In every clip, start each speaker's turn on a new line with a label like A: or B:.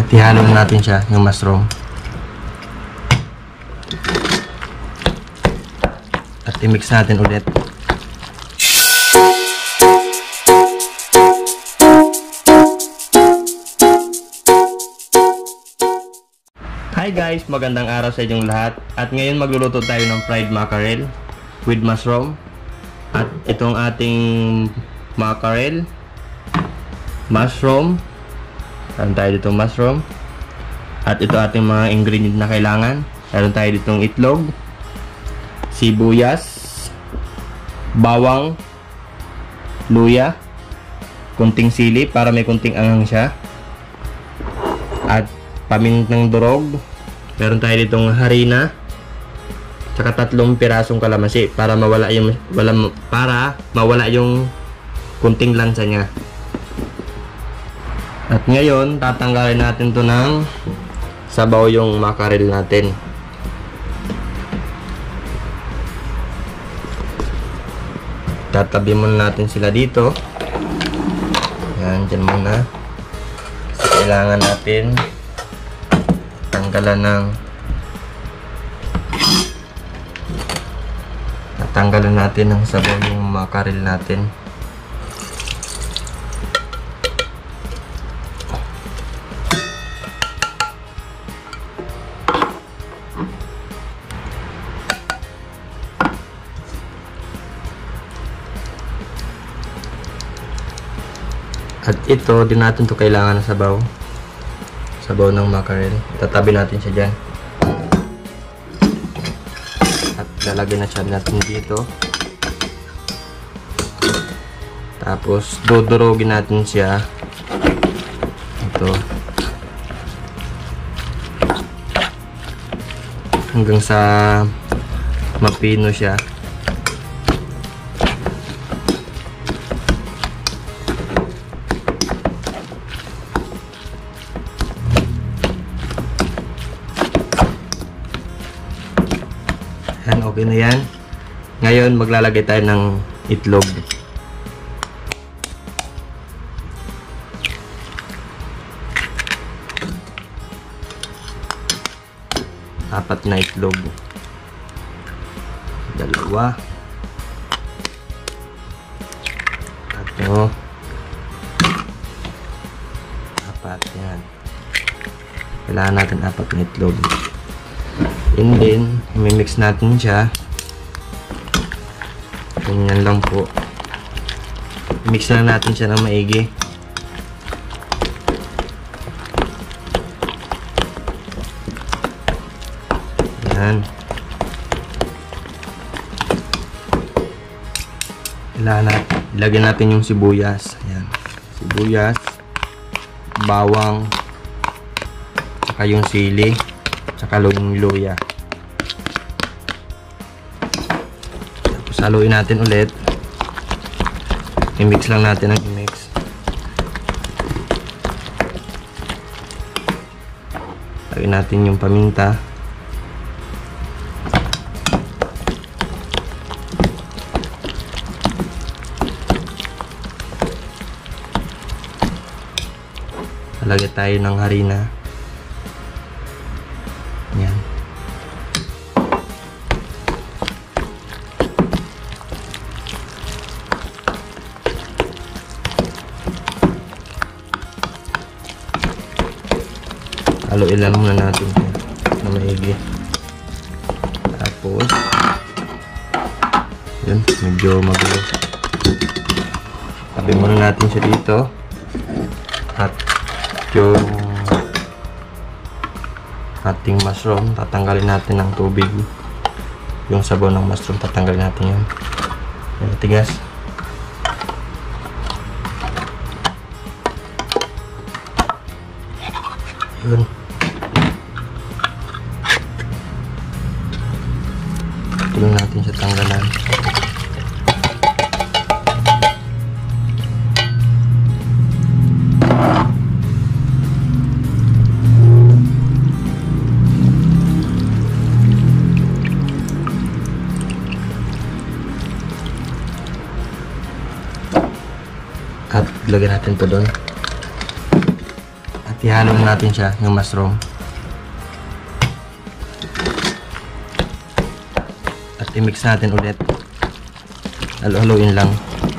A: ihalo na natin siya, yung mushroom. At i-mix natin ulit. Hi guys! Magandang araw sa inyong lahat. At ngayon magluluto tayo ng fried mackerel with mushroom. At itong ating mackerel, mushroom. Meron tayo ditong mushroom. At ito ating mga ingredient na kailangan. Meron tayo ditong itlog, sibuyas, bawang, luya, kunting sili para may kunting anghang siya, at pamintang durog. Meron tayo ditong harina, tsaka 3 pirasong kalamansi para mawala yung kunting lansa niya. At ngayon, tatanggalin natin to ng sabaw yung mackerel natin. Tatabi muna natin sila dito. Yan, dyan muna. Kasi kailangan natin tatanggalan natin ng sabaw yung mackerel natin. At ito, din natin to kailangan ng sabaw ng mackerel. Tatabi natin siya dyan. At lalagyan na siya natin dito. Tapos dudurogin natin siya. Ito. Hanggang sa mapino siya. Yan, okay na yan. Ngayon maglalagay tayo ng itlog. Apat na itlog. 2. 3. 4. Yan. Kailangan natin 4 na itlog. And then, i-mix natin siya. Ganyan lang po. Mix na natin siya ng maigi. Yan. Ilagyan natin yung sibuyas. Ayan. Sibuyas, bawang, saka yung sili, saka yung luya. Tapos haluin natin ulit. I-mix lang natin ang i-mix. Lagyan natin yung paminta. Lagyan tayo ng harina. Yan. Haluin lang muna natin na maigi. Tapos yun, medyo magulo. Tabi muna natin siya dito. At yung ating mushroom, tatanggalin natin ng tubig. Yung sabaw ng mushroom, tatanggalin natin yan. Yan, tigas. Yun. Tulong natin siya tanggalan. At lagyan natin to doon. At ihalo na natin siya, yung mushroom. At i-mix natin ulit. Halo-haloin lang.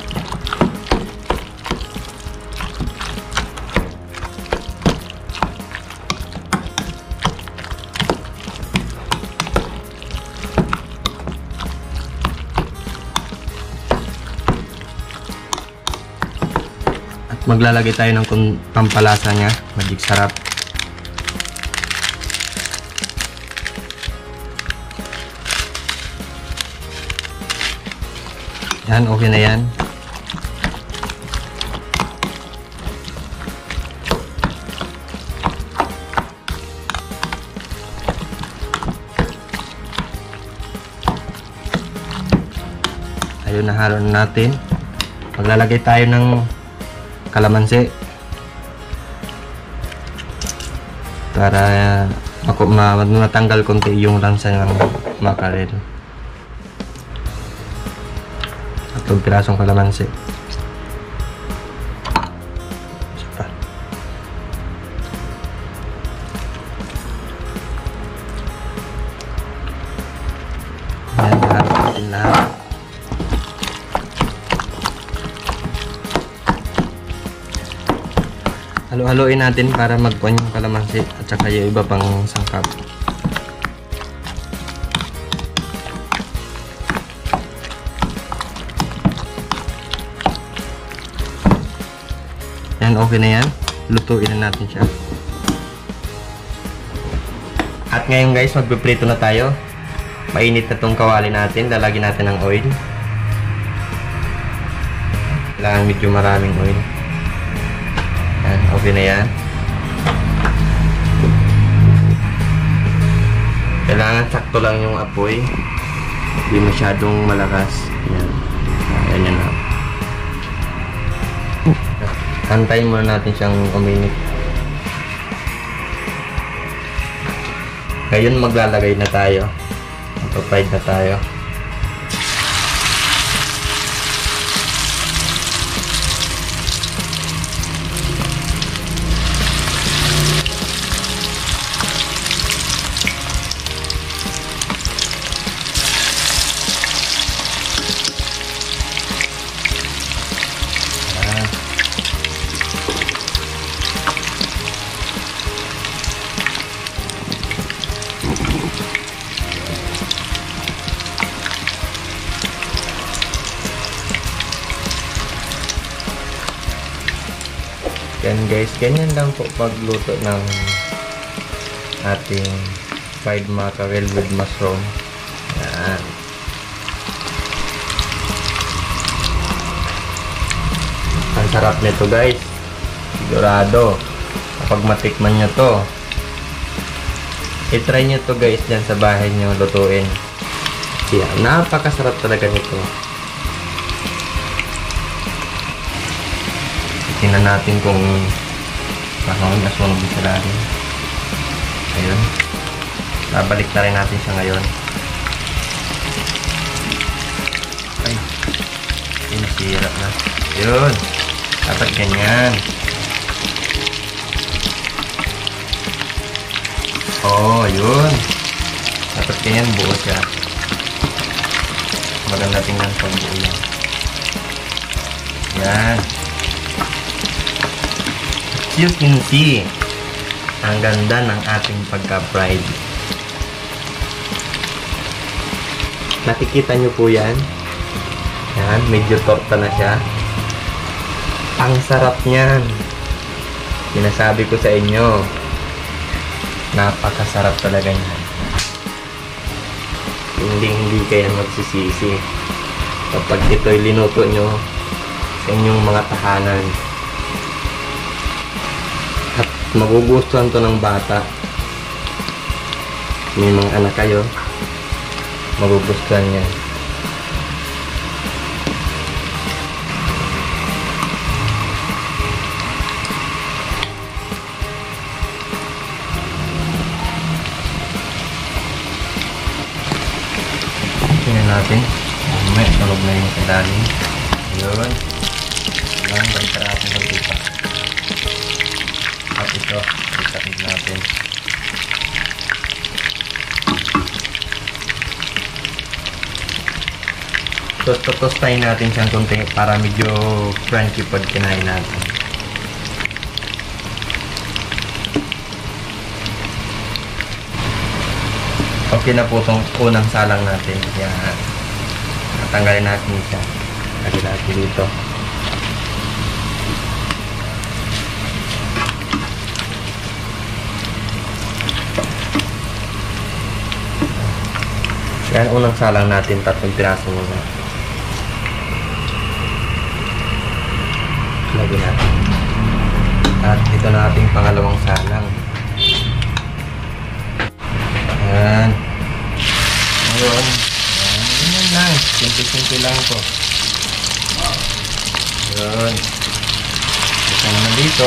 A: Maglalagay tayo ng pampalasa niya, magic sarap. Yan, okay na yan. Ayun, nahalo na natin. Maglalagay tayo ng kalamansi para matanggal konti yung lansa ng mackerel. At yung pirasong kalamansi. Isa pa. Ayan, harap natin lahat. Halo-haloin natin para magkuhan yung kalamansi at saka yung iba pang sangkap. Yan, okay na yan. Lutuin na natin siya. At ngayon guys, magpiprito na tayo. Mainit na tong kawali natin. Lalagyan natin ng oil. Kailangan medyo maraming oil. Yan, okay na yan. Kailangan sakto lang yung apoy. Hindi masyadong malakas. Yan. Ayan yan na. Antayin muna natin siyang uminit. Ngayon maglalagay na tayo. Magpa-fried na tayo. Yan guys, ganyan lang po pagluto ng ating fried mackerel with mushroom. Yan. Ang sarap nito guys. Sigurado. Kapag matikman nyo to, i-try nyo to guys dyan sa bahay nyo lutuin. Yan, napakasarap talaga nito. Tingnan natin kung parang nasunog din sa lalim. Ayun. Babalik na rin natin siya ngayon. Ay. Nasira na. Ayun. Dapat ganyan. Oh, yun. Dapat ganyan buo siya. Maganda tingnan pag buo yan. Yan. You can see ang ganda ng ating pagka-fried. Nakikita nyo po yan. Yan, medyo torta na siya. Ang sarap niyan. Sinasabi ko sa inyo, napakasarap talaga niyan. Hindi kayo magsisisi kapag ito'y linuto nyo sa inyong mga tahanan. Magugustuhan to ng bata. May mga anak kayo, magugustuhan niya. Tingnan natin. May tulog na yung kadali. Ayun. Lang, balik natin ng tipa. At ito dito. Itakid natin. So, totostahin natin siyang konti para medyo crunchy pag kinain natin. Okay na po itong unang salang natin. Yan. Natanggalin natin siya. Lagyan natin dito. Yan, unang salang natin. 3 piraso muna. Lagyan natin. At ito na ating pangalawang salang. Ayan. Ngayon. Ayan lang. Simple-simple lang po. Ayan. Ito naman dito.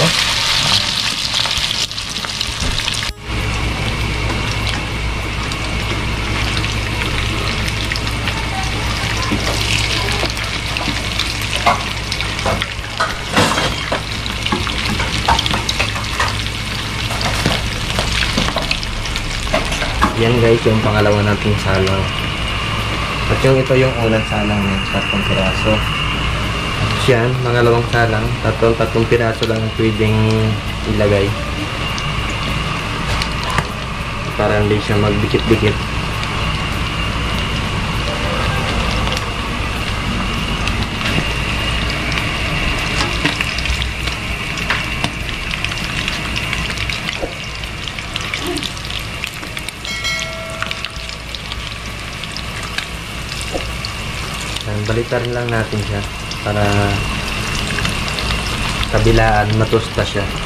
A: Yan guys, yung pangalawa nating salang. At yung ito yung unang salang ng 3 piraso. At yan, pangalawang salang. 3 piraso lang pwedeng ilagay. Para hindi siya magdikit-dikit. Balikan lang natin siya para kabilaan matusta siya.